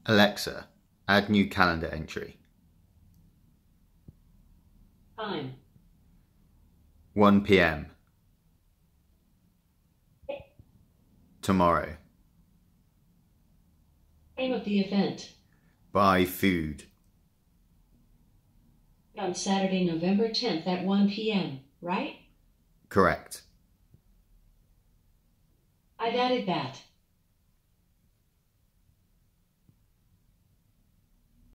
Alexa, add new calendar entry. Time. 1 p.m. Tomorrow. Name of the event. Buy food. On Saturday, November 10th at 1 p.m., right? Correct. I've added that.